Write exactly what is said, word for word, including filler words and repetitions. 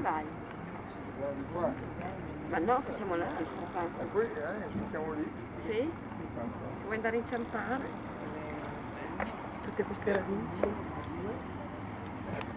vai? Di qua. Ma no, facciamo l'altro. E qui, eh, siamo lì. Sì? Se vuoi andare a inciampare. Tutte queste radici.